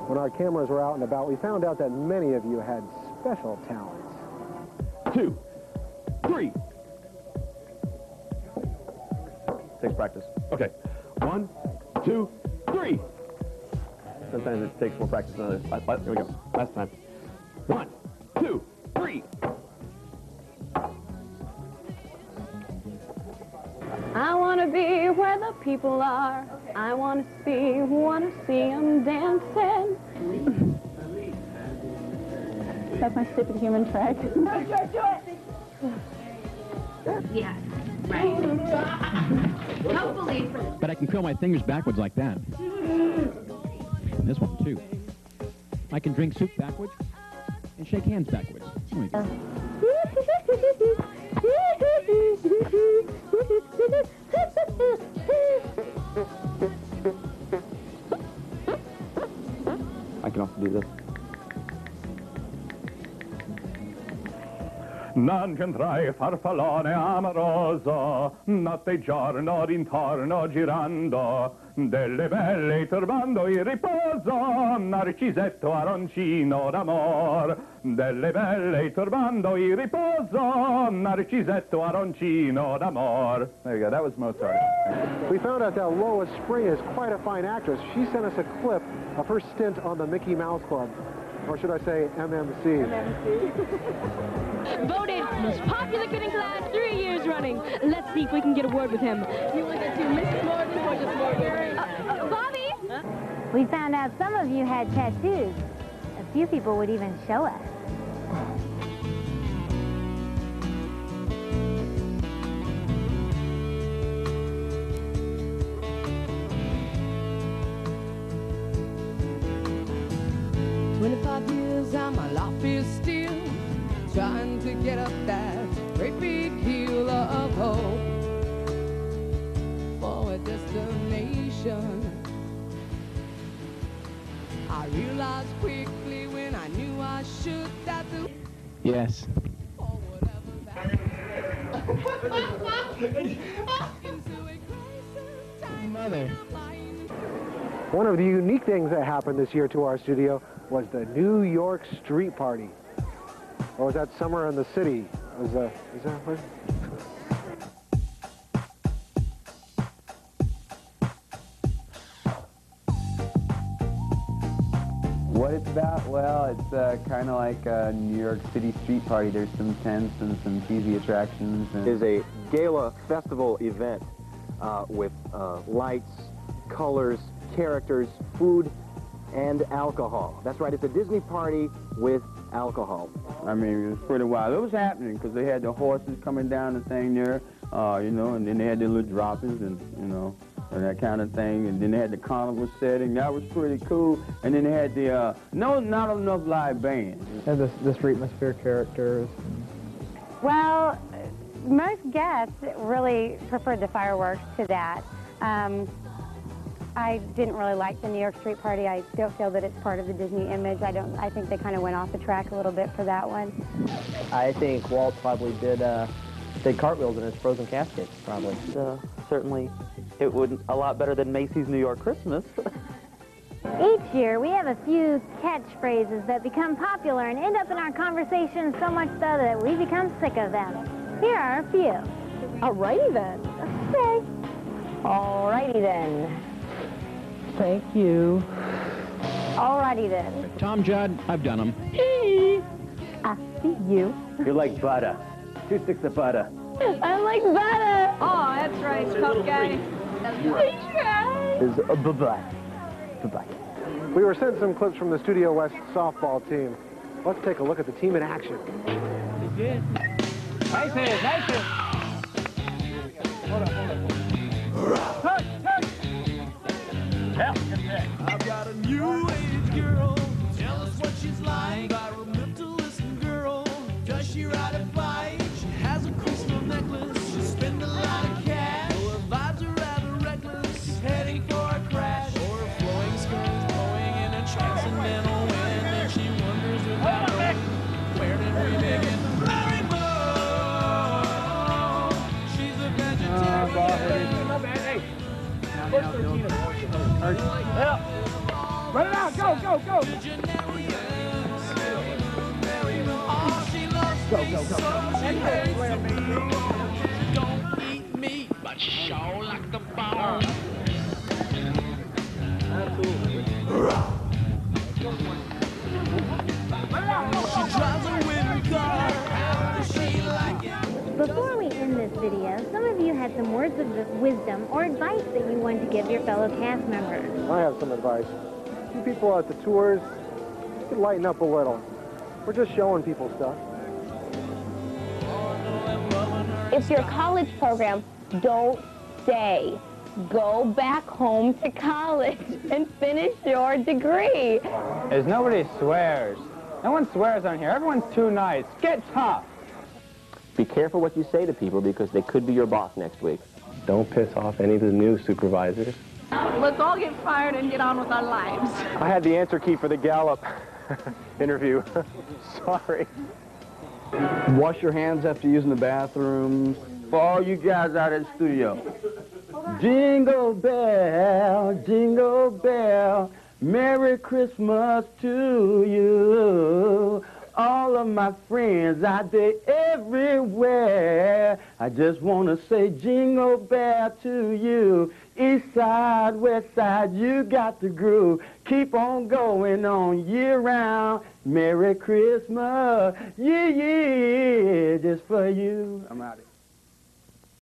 when our cameras were out and about, we found out that many of you had special talents. 2, 3. Takes practice. Okay. 1, 2, 3. Sometimes it takes more practice than others. Here we go. Last time. 1, 2, 3. I want to be where the people are. I want to see them dancing. That's my stupid human track. Yeah, right. Hopefully. But I can curl my fingers backwards like that. And this one, too. I can drink soup backwards and shake hands backwards. I can also do this. Non c'entrai farfallone amoroso, notte e giorno d'intorno girando, delle belle turbando il riposo, narcisetto arancino d'amor, delle belle turbando il riposo, narcisetto arancino d'amor. There you go, that was Mozart. We found out that Lois Spring is quite a fine actress. She sent us a clip of her stint on the Mickey Mouse Club. Or should I say MMC? Voted most popular kid in class 3 years running. Let's see if we can get a word with him. You want to do Mrs. Morgan or just Morgan? Bobby? Huh? We found out some of you had tattoos. A few people would even show us. And my life is still trying to get up that great big hill of hope for a destination. I realized quickly when I knew I should that the Yes. Mother. One of the unique things that happened this year to our studio was the New York Street Party. Or was that Summer in the City? Is that what? What it's about? Well, it's kind of like a New York City street party. There's some tents and some TV attractions. And It is a gala festival event with lights, colors, characters, food, and alcohol. That's right, it's a Disney party with alcohol. I mean, it was pretty wild. It was happening because they had the horses coming down the thing there, you know, and then they had the little droppings and, you know, and that kind of thing. And then they had the carnival setting. That was pretty cool. And then they had the, not enough live bands. And the street atmosphere characters. Well, most guests really preferred the fireworks to that. I didn't really like the New York Street Party. I don't feel that it's part of the Disney image. I think they kind of went off the track a little bit for that one. I think Walt probably did cartwheels in his frozen caskets, probably. Certainly, it would a lot better than Macy's New York Christmas. Each year, we have a few catchphrases that become popular and end up in our conversations so much so that we become sick of them. Here are a few. Alrighty then. Okay. Alrighty then. Thank you. Alrighty then. Tom Judd, I've done them. I see you. You're like butter. 2 sticks of butter. I like butter. Oh, that's right, tough guy. Is bye-bye. Bye-bye. We were sent some clips from the Studio West softball team. Let's take a look at the team in action. Nice hit, nice hit. Hold on. Touch. I've got a new age girl. Tell us what she's like. Environmentalist girl. Does she ride a bike? She has a crystal necklace. She spends a lot of cash. Her vibes are rather reckless. She's heading for a crash. Or her flowing skirts blowing in a transcendental wind. And she wonders without knowing, where did we begin? Mary Moe. She's a vegetarian. Hey. Now, go, go. Go, go, go. Don't eat meat, but she sure like the bone. She drives a winning car. How does she like it? Before we end this video, some of you had some words of wisdom or advice that you wanted to give your fellow cast members. I have some advice. You people at the tours, you could lighten up a little. We're just showing people stuff. It's your college program. Don't stay. Go back home to college and finish your degree. As nobody swears. No one swears on here. Everyone's too nice. Get tough. Be careful what you say to people because they could be your boss next week. Don't piss off any of the new supervisors. Let's all get fired and get on with our lives. I had the answer key for the Gallup interview. Sorry. Wash your hands after using the bathrooms. For all you guys out at the studio. Jingle bell, Merry Christmas to you. All of my friends out there everywhere. I just want to say jingle bell to you. East side, west side, you got the groove. Keep on going on year round. Merry Christmas, yeah, just for you. I'm out of here.